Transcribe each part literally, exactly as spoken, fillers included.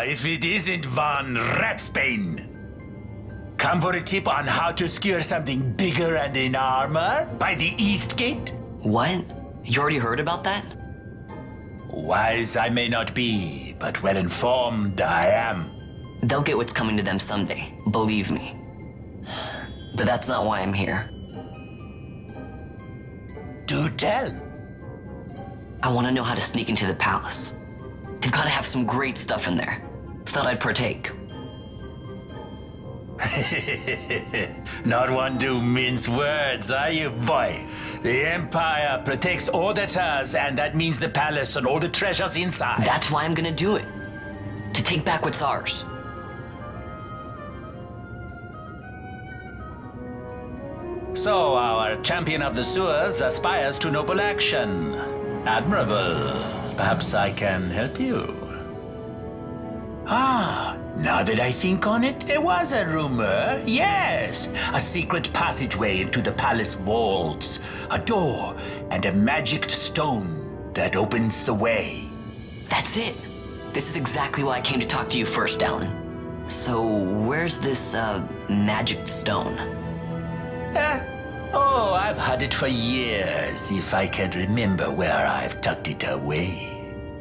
if it isn't Von Ratsbane. Come for a tip on how to secure something bigger and in armor by the East Gate? What? You already heard about that? Wise I may not be, but well informed I am. They'll get what's coming to them someday, believe me. But that's not why I'm here. Do tell. I want to know how to sneak into the palace. They've got to have some great stuff in there. Thought I'd partake. Not one to mince words, are you, boy? The Empire protects all that's hers, and that means the palace and all the treasures inside. That's why I'm gonna do it. To take back what's ours. So our champion of the sewers aspires to noble action. Admirable. Perhaps I can help you. Ah, now that I think on it, there was a rumor. Yes, a secret passageway into the palace walls, a door, and a magic stone that opens the way. That's it. This is exactly why I came to talk to you first, Alan. So, where's this, uh, magic stone? Eh? Oh, I've had it for years, if I can remember where I've tucked it away.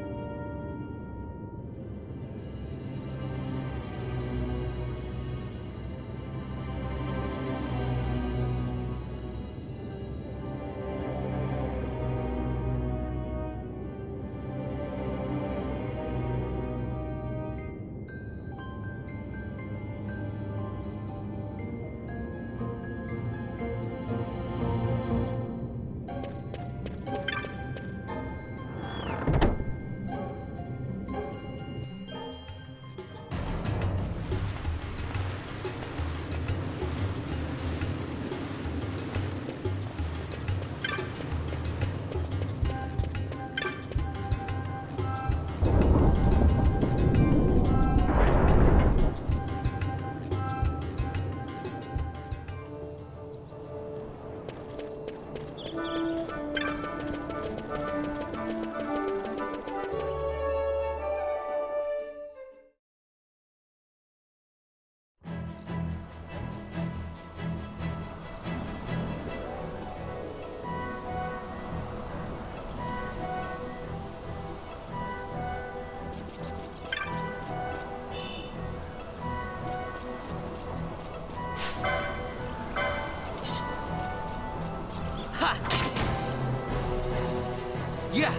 Yeah.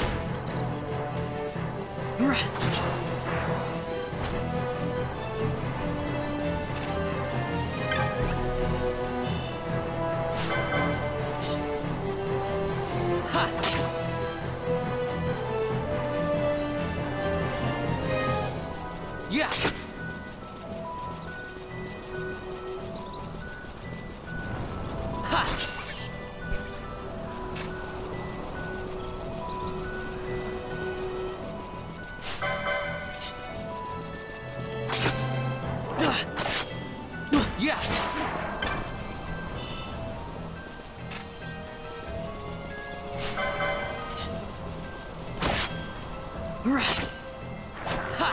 Yeah. Ha. Yes. Right. Ha.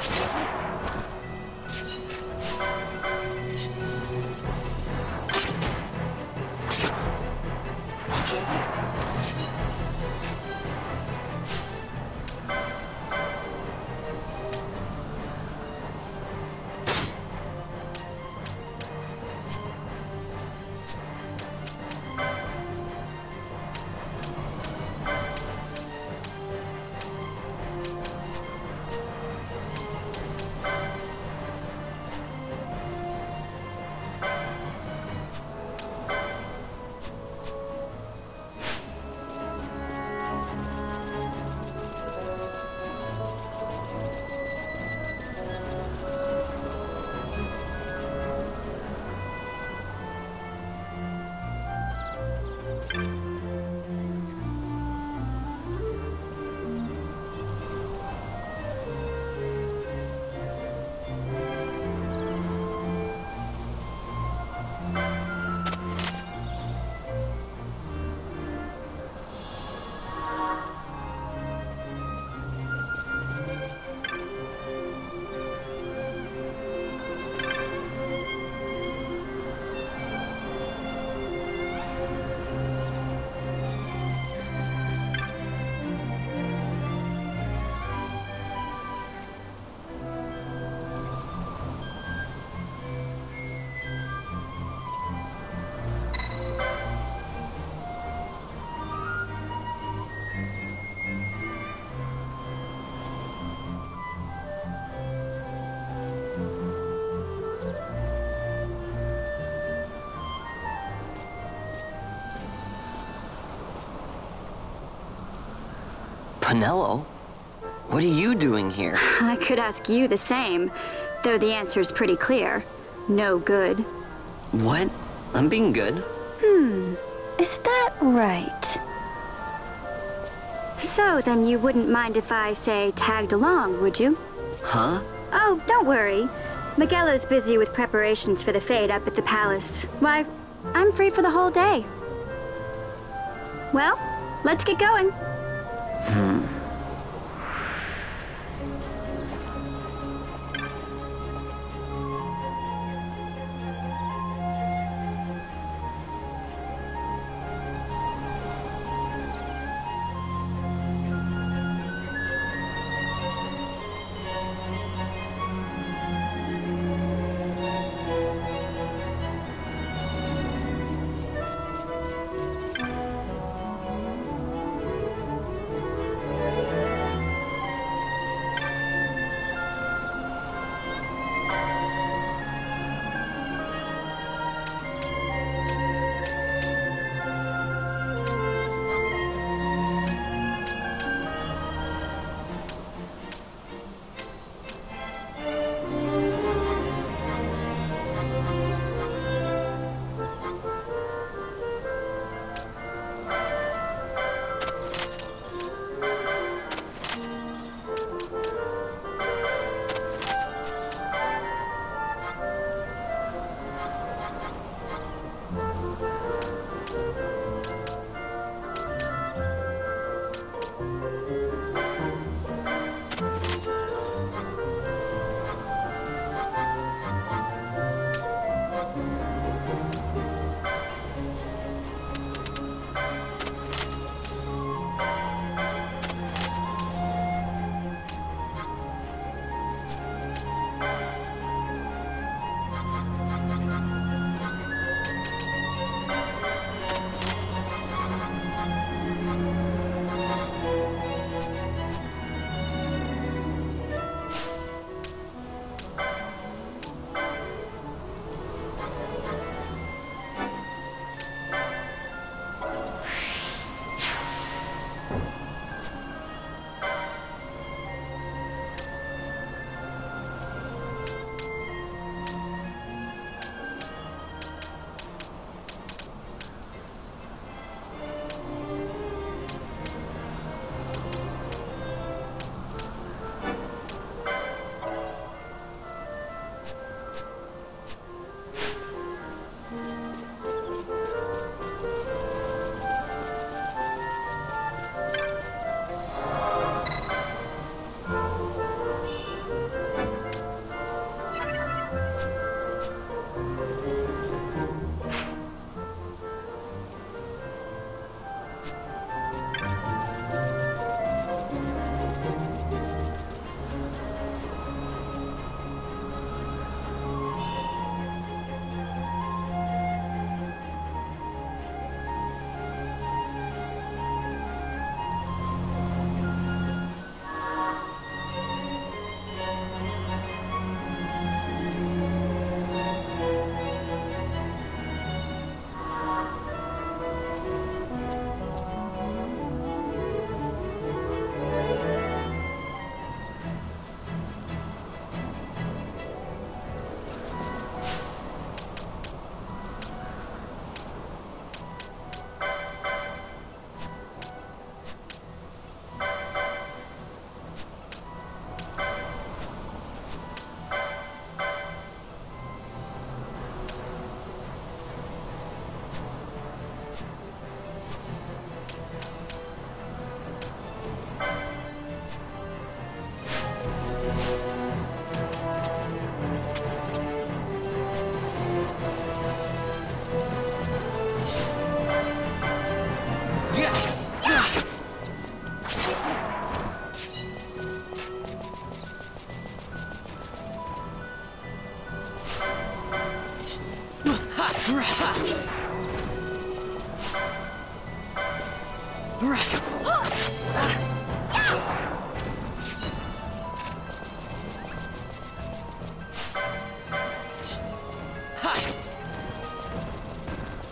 Pinello? What are you doing here? I could ask you the same, though the answer's pretty clear. No good. What? I'm being good. Hmm. Is that right? So, then you wouldn't mind if I, say, tagged along, would you? Huh? Oh, don't worry. Miguelo's busy with preparations for the fete up at the palace. Why, I'm free for the whole day. Well, let's get going. Hmm.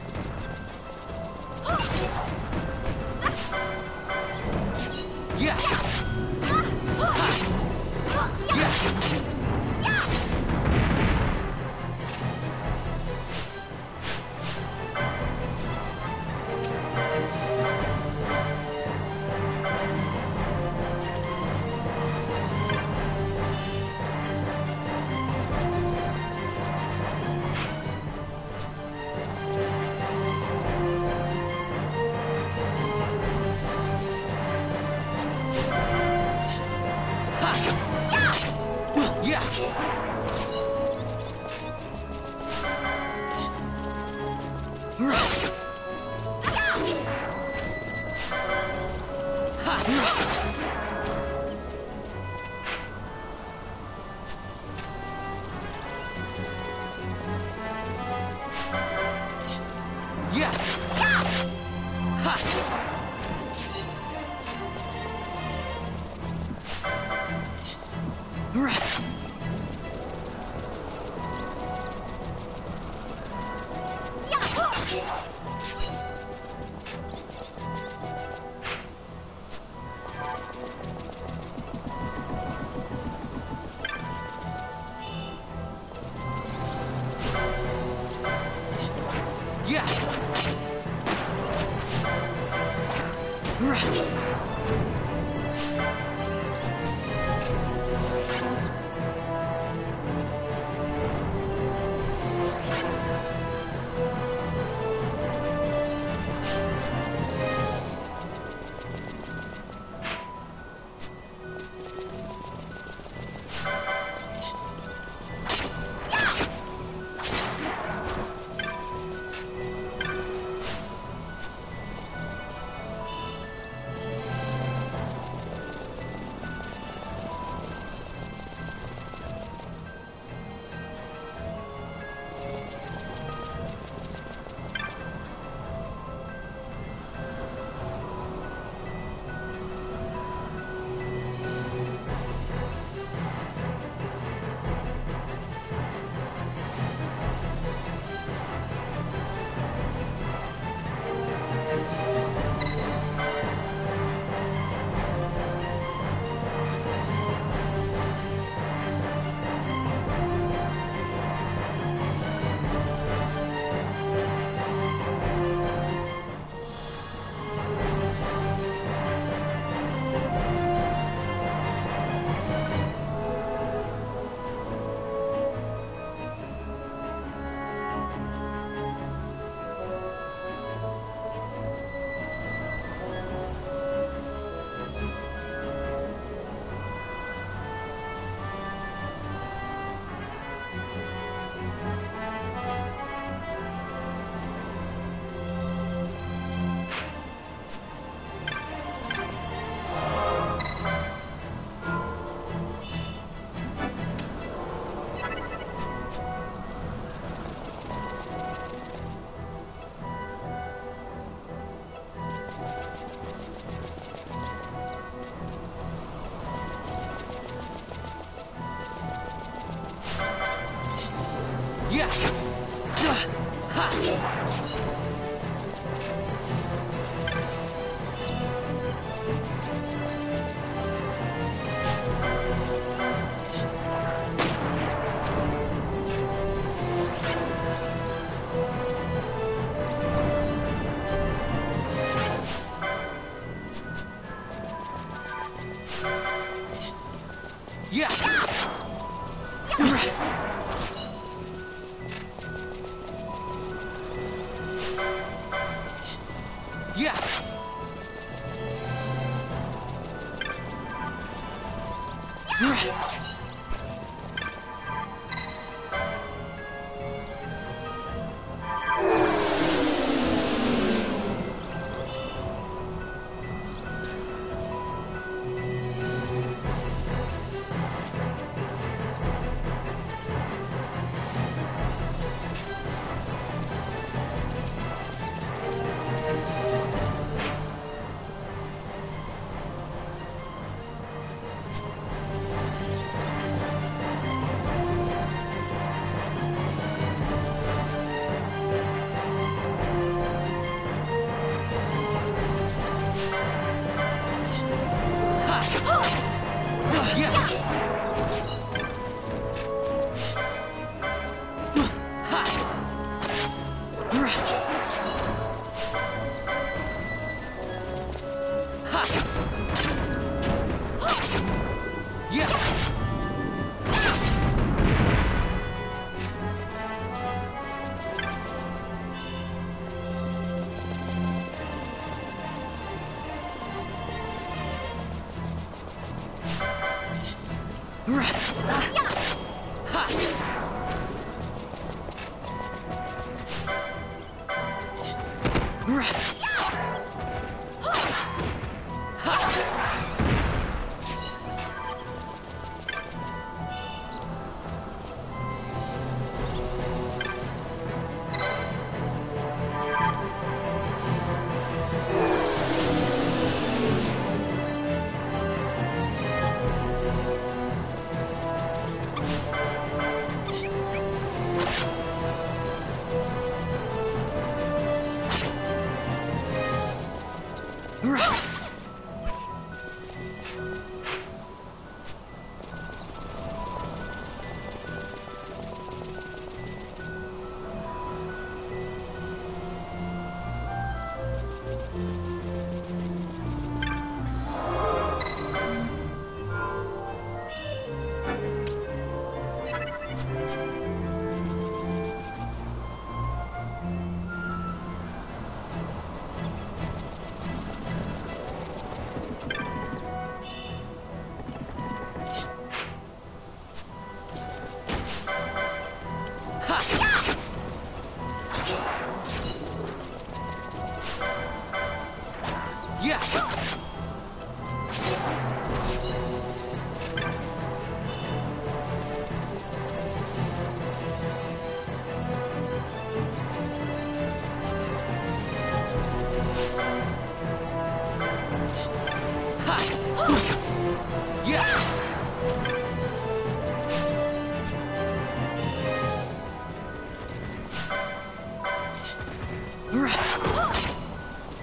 Yeah.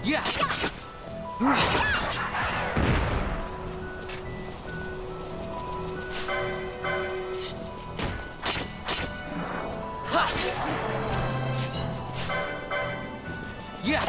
Yeah. Yeah.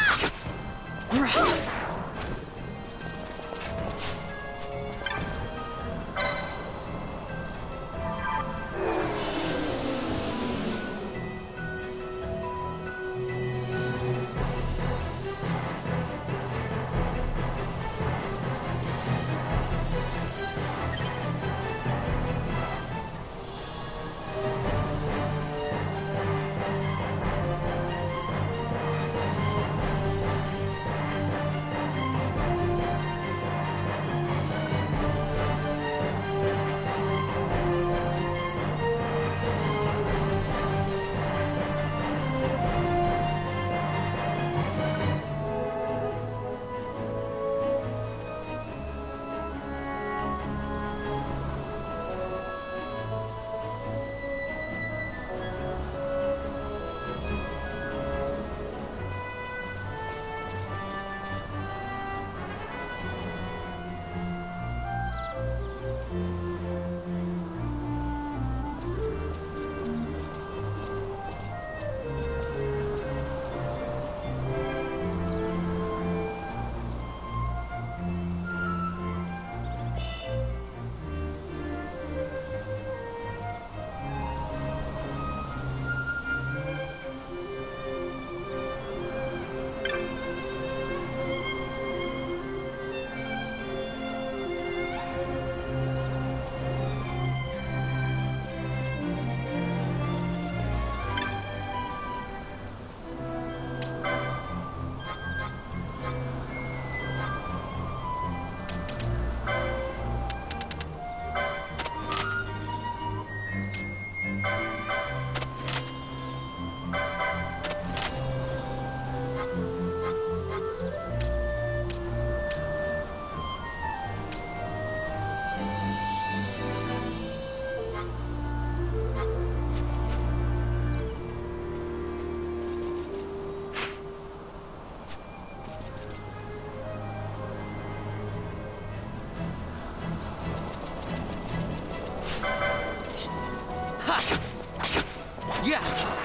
Yeah.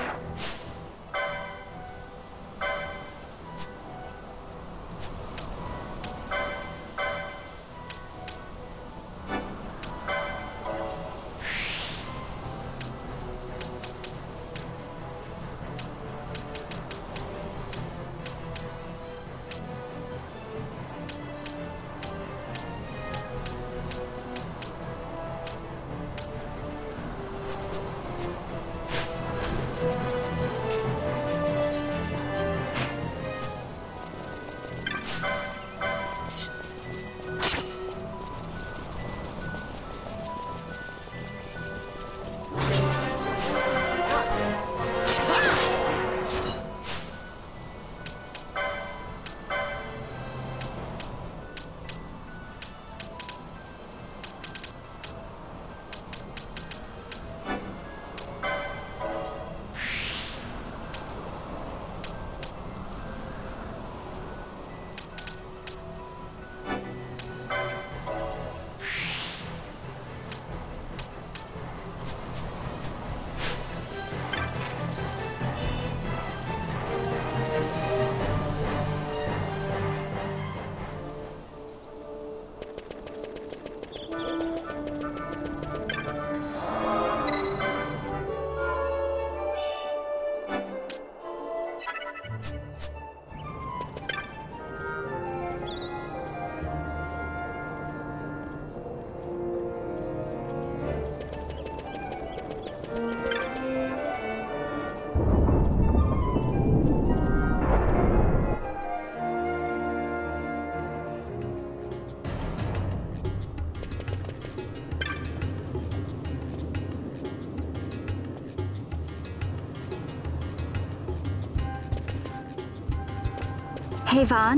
Hey, Vaughn.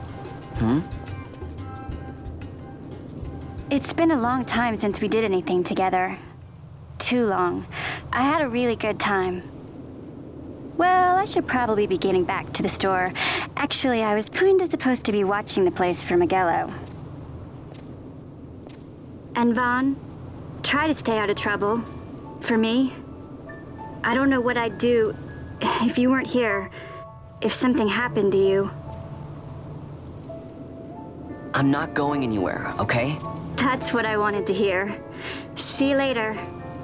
Hmm? It's been a long time since we did anything together. Too long. I had a really good time. Well, I should probably be getting back to the store. Actually, I was kinda supposed to be watching the place for Miguelo. And Vaughn, try to stay out of trouble. For me, I don't know what I'd do if you weren't here, if something happened to you. I'm not going anywhere, okay? That's what I wanted to hear. See you later.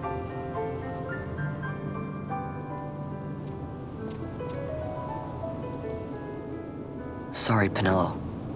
Sorry, Penelo.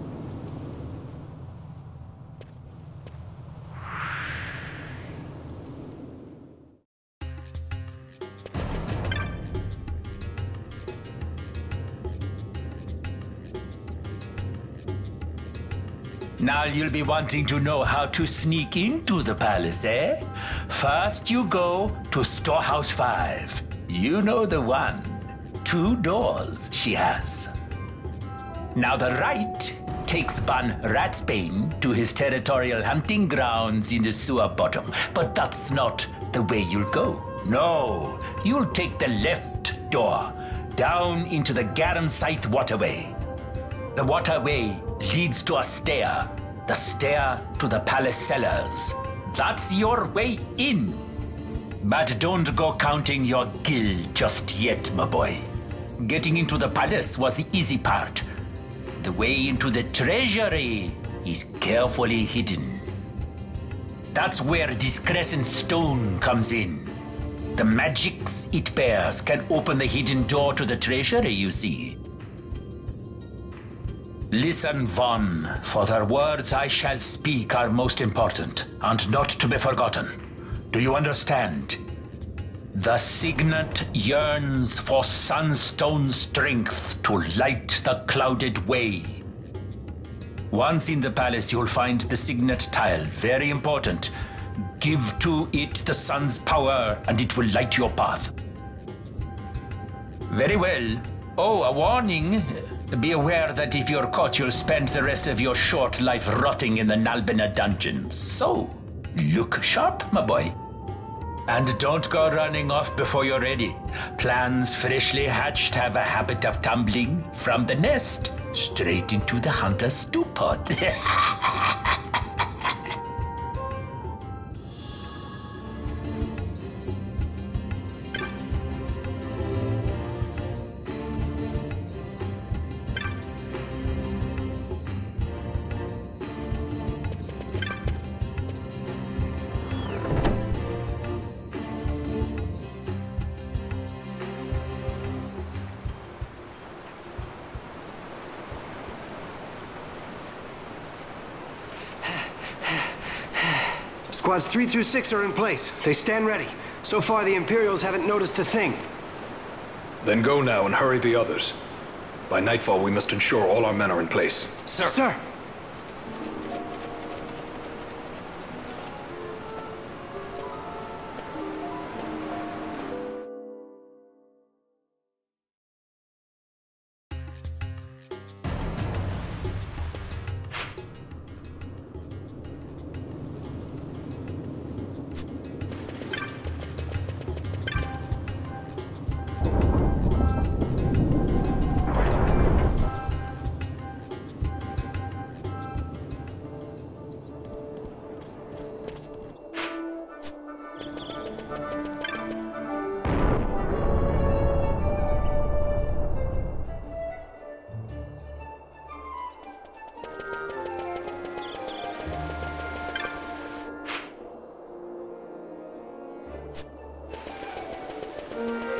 Now you'll be wanting to know how to sneak into the palace, eh? First you go to Storehouse five. You know the one. Two doors she has. Now the right takes Ban Ratsbane to his territorial hunting grounds in the sewer bottom. But that's not the way you'll go. No, you'll take the left door down into the Garum Scythe waterway. The waterway leads to a stair. The stair to the palace cellars. That's your way in. But don't go counting your gil just yet, my boy. Getting into the palace was the easy part. The way into the treasury is carefully hidden. That's where this crescent stone comes in. The magics it bears can open the hidden door to the treasury, you see. Listen, Vaughn, for the words I shall speak are most important, and not to be forgotten. Do you understand? The signet yearns for sunstone strength to light the clouded way. Once in the palace, you'll find the signet tile, very important. Give to it the sun's power, and it will light your path. Very well. Oh, a warning. Be aware that if you're caught, you'll spend the rest of your short life rotting in the Nalbina dungeons. So, look sharp, my boy. And don't go running off before you're ready. Plans freshly hatched have a habit of tumbling from the nest straight into the hunter's stew pot. Squads three through six are in place. They stand ready. So far, the Imperials haven't noticed a thing. Then go now and hurry the others. By nightfall, we must ensure all our men are in place. Sir! Sir! Mm-hmm.